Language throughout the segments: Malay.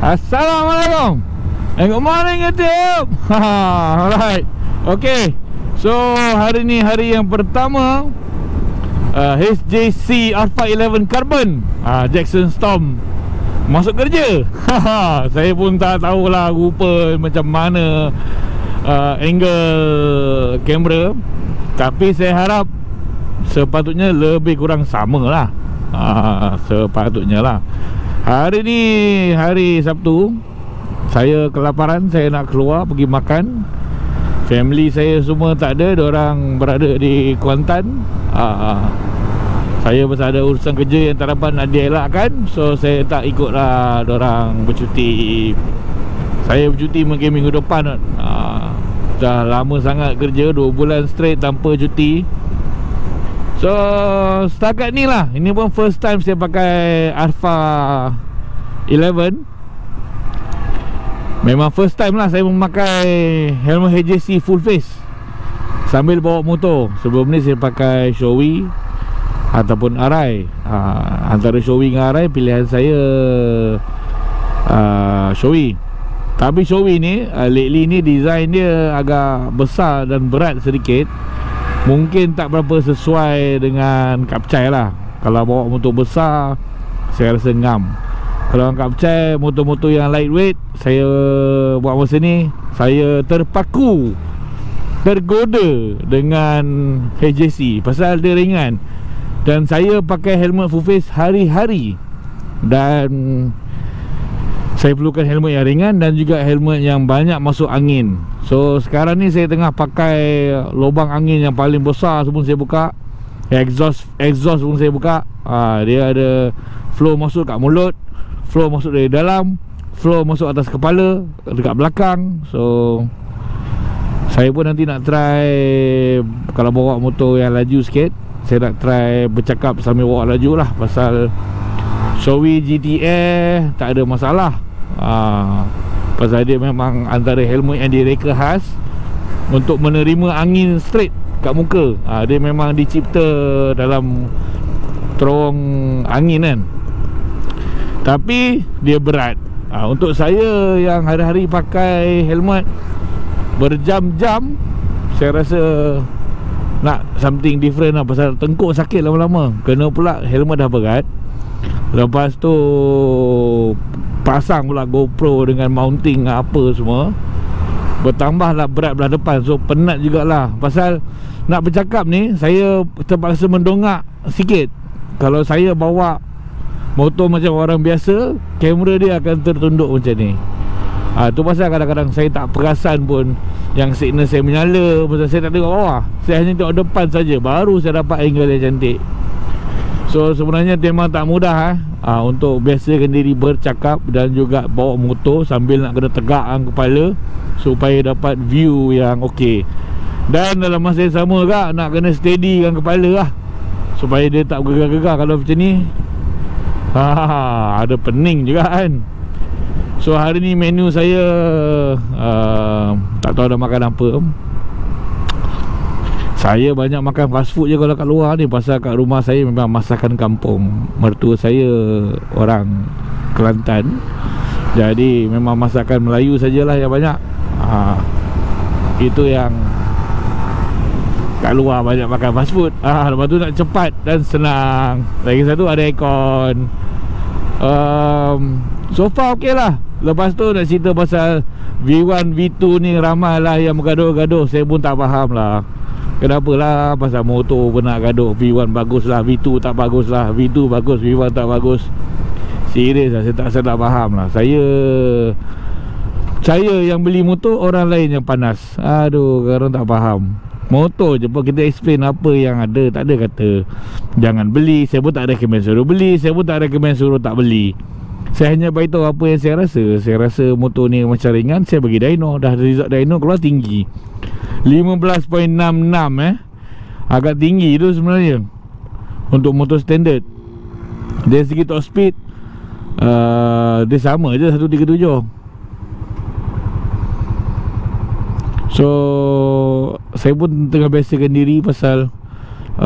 Assalamualaikum and good morning YouTube. Alright. Okay, so hari ni hari yang pertama HJC Alpha 11 Carbon Jackson Storm masuk kerja. Saya pun tak tahulah rupa macam mana angle kamera, tapi saya harap sepatutnya lebih kurang sama lah. Sepatutnya lah. Hari ni hari Sabtu, saya kelaparan, saya nak keluar pergi makan. Family saya semua tak ada, diorang berada di Kuantan. Saya pasal ada urusan kerja yang tak dapat nak dielakkan, so saya tak ikut lah diorang bercuti. Saya bercuti mungkin minggu depan. Dah lama sangat kerja, 2 bulan straight tanpa cuti. So setakat ni lah, ini pun first time saya pakai Alpha 11. Memang first time lah saya memakai helmet HJC full face sambil bawa motor. Sebelum ni saya pakai Shoei ataupun Arai. Antara Shoei dengan Arai, pilihan saya Shoei. Tapi Shoei ni lately ni design dia agak besar dan berat sedikit. Mungkin tak berapa sesuai dengan Kapcai lah. Kalau bawa motor besar, saya rasa ngam. Kalau Kapcai, motor-motor yang lightweight, saya buat masa ni, saya terpaku, tergoda dengan HJC pasal dia ringan. Dan saya pakai helmet full face hari-hari, dan saya perlukan helmet yang ringan dan juga helmet yang banyak masuk angin. So sekarang ni saya tengah pakai lubang angin yang paling besar pun saya buka. Exhaust pun saya buka. Dia ada flow masuk kat mulut, flow masuk dari dalam, flow masuk atas kepala, dekat belakang. So saya pun nanti nak try, kalau bawa motor yang laju sikit, saya nak try bercakap sambil bawa laju lah. Pasal Shoei GTR tak ada masalah. Pasal dia memang antara helmet yang direka khas untuk menerima angin straight kat muka. Dia memang dicipta dalam terowong angin kan. Tapi dia berat. Untuk saya yang hari-hari pakai helmet berjam-jam, saya rasa nak something different lah. Pasal tengkuk sakit lama-lama. Kena pula helmet dah berat, lepas tu pasang pula GoPro dengan mounting apa semua, bertambahlah berat belah depan. So penat jugalah. Pasal nak bercakap ni, saya terpaksa mendongak sikit. Kalau saya bawa motor macam orang biasa, kamera dia akan tertunduk macam ni. Tu pasal kadang-kadang saya tak perasan pun yang signal saya menyala. Pasal saya tak tengok bawah, saya hanya tengok depan saja, baru saya dapat angle yang cantik. So sebenarnya memang tak mudah untuk biasakan diri bercakap dan juga bawa motor sambil nak kena tegakkan kepala supaya dapat view yang okey. Dan dalam masa yang sama kak, nak kena steadykan kepala lah supaya dia tak gegar-gegar. Kalau macam ni ada pening juga kan. So hari ni menu saya tak tahu dah makan apa. Saya banyak makan fast food je kalau kat luar ni. Pasal kat rumah saya memang masakan kampung. Mertua saya orang Kelantan, jadi memang masakan Melayu sajalah yang banyak. Itu yang kat luar banyak makan fast food. Lepas tu nak cepat dan senang. Lagi satu ada aircon. So far okey lah. Lepas tu nak cerita pasal V1, V2 ni, ramai lah yang bergaduh-gaduh. Saya pun tak faham lah kenapa lah. Pasal motor pun nak gaduh. V1 bagus lah, V2 tak bagus lah, V2 bagus, V1 tak bagus. Serius lah, saya tak faham lah. Saya yang beli motor, orang lain yang panas. Aduh, orang tak faham. Motor je pun kita explain apa yang ada. Tak ada kata jangan beli. Saya pun tak recommend suruh beli, saya pun tak recommend suruh tak beli. Saya hanya beritahu apa yang saya rasa. Saya rasa motor ni macam ringan, saya bagi dyno. Dah result dyno keluar tinggi 15.66 agak tinggi tu sebenarnya untuk motor standard. Dari segi top speed dia sama je 137. So saya pun tengah biasakan diri pasal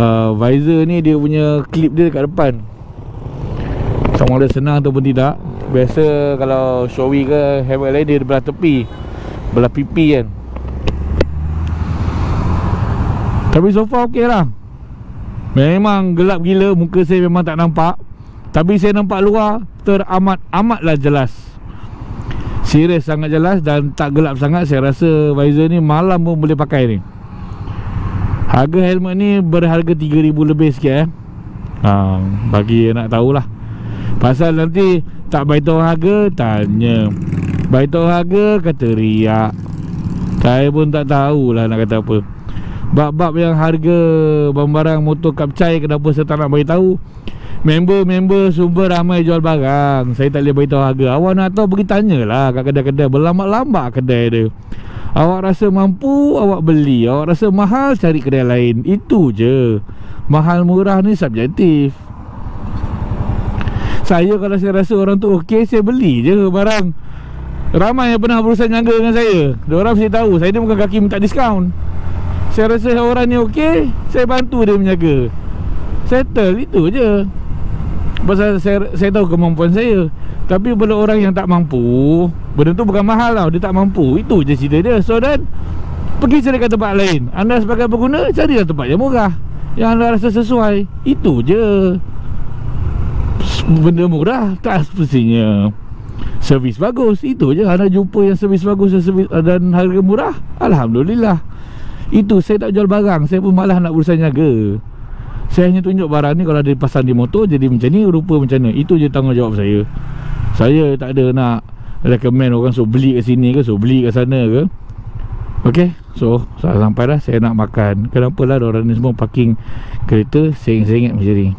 visor ni dia punya clip dia dekat depan. Sama ada senang ataupun tidak, Biasa kalau Shoei ke helmet lain dia belah tepi, belah pipi kan. Tapi so far okey lah. Memang gelap gila, muka saya memang tak nampak, tapi saya nampak luar teramat-amatlah jelas. Serius sangat jelas dan tak gelap sangat. Saya rasa visor ni malam pun boleh pakai ni. Harga helmet ni berharga 3,000 lebih sikit bagi nak tahulah. Pasal nanti tak beritahu harga, tanya. Beritahu harga, kata riak. Saya pun tak tahulah nak kata apa. Bab-bab yang harga barang motor Kapcai, kenapa saya tak nak beritahu? Member-member sumber ramai jual barang, saya tak boleh beritahu harga. Awak nak tahu pergi tanyalah kat kedai-kedai, berlambak-lambak kedai dia. Awak rasa mampu, awak beli. Awak rasa mahal, cari kedai lain. Itu je. Mahal murah ni subjektif. Saya kalau saya rasa orang tu okey, saya beli je barang. Ramai yang pernah berusaha niaga dengan saya, diorang mesti tahu saya ni bukan kaki minta diskaun. Saya rasa orang ni okey, saya bantu dia berniaga. Settle, itu je. Pasal saya tahu kemampuan saya. Tapi bila orang yang tak mampu, benda tu bukan mahal tau, dia tak mampu. Itu je cerita dia. So dan pergi cari kat tempat lain. Anda sebagai pengguna, carilah tempat yang murah, yang anda rasa sesuai. Itu je. Benda murah tak semestinya servis bagus. Itu je. Anda jumpa yang servis bagus dan harga murah, alhamdulillah. Itu saya tak jual barang. Saya pun malah nak berusaha niaga. Saya hanya tunjuk barang ni kalau ada pasang di motor jadi macam ni, rupa macam ni. Itu je tanggungjawab saya. Saya tak ada nak recommend orang so beli kat sini ke, so beli kat sana ke. Okay, so sampai dah saya nak makan. Kenapa lah orang ni semua parking kereta sengit-sengit macam ni.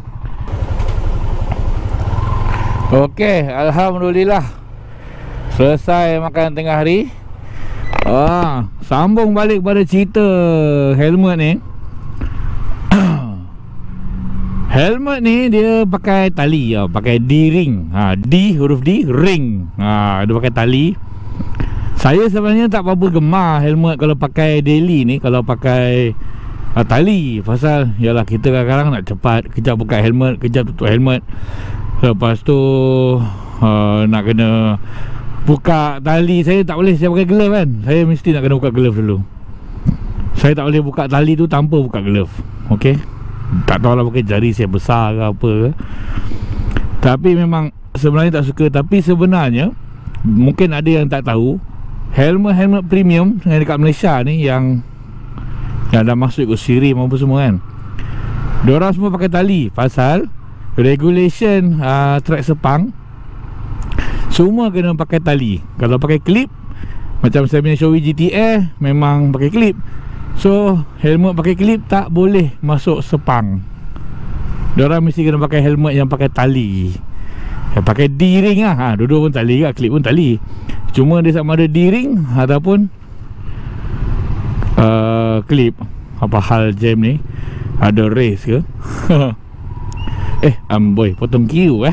Okay, alhamdulillah selesai makan tengah hari. Sambung balik pada cerita helmet ni. Helmet ni dia pakai tali, pakai D-ring. D, huruf D, ring. Dia pakai tali. Saya sebenarnya tak apa-apa gemar helmet kalau pakai daily ni, kalau pakai tali. Pasal yalah kita kadang-kadang nak cepat, kejap buka helmet, kejap tutup helmet. Lepas tu nak kena buka tali. Saya tak boleh, saya pakai glove kan. Saya mesti nak kena buka glove dulu. Saya tak boleh buka tali tu tanpa buka glove. Okay, tak tahulah mungkin jari saya besar ke apa ke. Tapi memang sebenarnya tak suka. Tapi sebenarnya mungkin ada yang tak tahu, helmet premium yang dekat Malaysia ni, yang dah masuk ikut SIRIM apa semua kan, diorang semua pakai tali. Pasal regulation track sepang semua kena pakai tali. Kalau pakai clip, macam saya punya Shoei GTR memang pakai clip. So helmet pakai clip tak boleh masuk sepang. Diorang mesti kena pakai helmet yang pakai tali, yang pakai D-ring lah. Dua-dua pun tali kan, clip pun tali. Cuma dia sama ada D-ring ataupun clip. Apa hal jam ni? Ada race ke? Boy, potong queue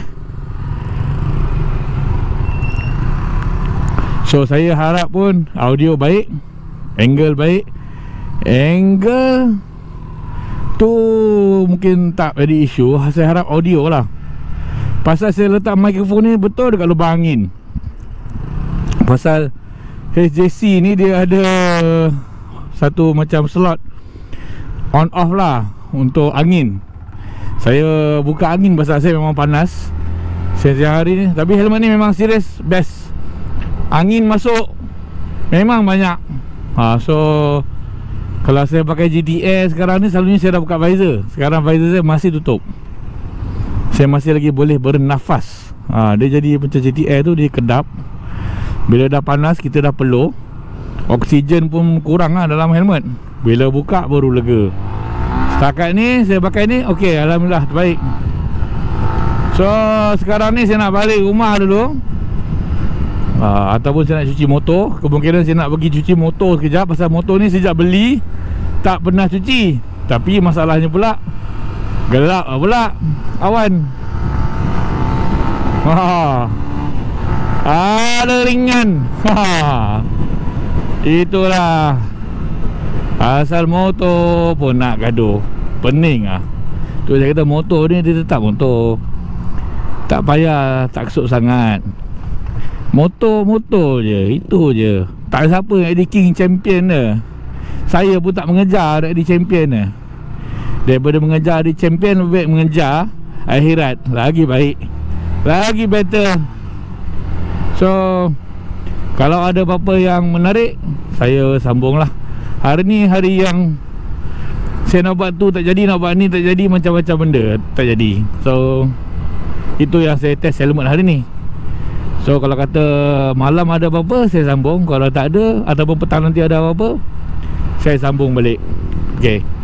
So saya harap pun audio baik, angle baik. Angle tu mungkin tak ada isu. Saya harap audio lah. Pasal saya letak mikrofon ni betul dekat lubang angin. Pasal HJC ni dia ada satu macam slot on off lah untuk angin. Saya buka angin pasal saya memang panas siang hari ni. Tapi helmet ni memang serius best. Angin masuk memang banyak. So kalau saya pakai GTR sekarang ni, selalunya saya dah buka visor. Sekarang visor saya masih tutup. Saya masih lagi boleh bernafas. Dia jadi macam GTR tu, dia kedap. Bila dah panas, kita dah peluh, oksigen pun kurang lah dalam helmet. Bila buka baru lega. Setakat ni saya pakai ni okey, alhamdulillah terbaik. So sekarang ni saya nak balik rumah dulu. Ataupun saya nak cuci motor. Kemungkinan saya nak pergi cuci motor sekejap. Pasal motor ni sejak beli tak pernah cuci. Tapi masalahnya pula gelap pula awan. Ada ringan. Itulah asal motor pun nak gaduh. Pening lah. Tu saya kata motor ni dia tetap motor. Tak payah tak kesuk sangat. Motor je, itu je. Tak ada siapa yang Eddie King champion dia. Saya pun tak mengejar Eddie champion dia. Daripada mengejar Eddie champion, lebih baik mengejar akhirat. Lagi baik, lagi better. So kalau ada apa-apa yang menarik, saya sambung lah. Hari ni hari yang saya nak buat tu tak jadi, nak buat ni tak jadi, macam-macam benda tak jadi. So itu yang saya test helmet hari ni. So kalau kata malam ada apa-apa, saya sambung. Kalau tak ada, ataupun petang nanti ada apa-apa, saya sambung balik. Okay.